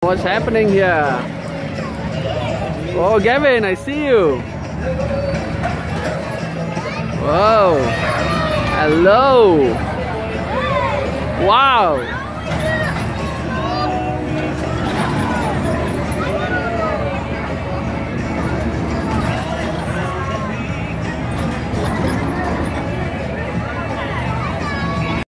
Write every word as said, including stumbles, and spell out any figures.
What's happening here? Oh, Gavin, I see you. Whoa. Hello. Wow.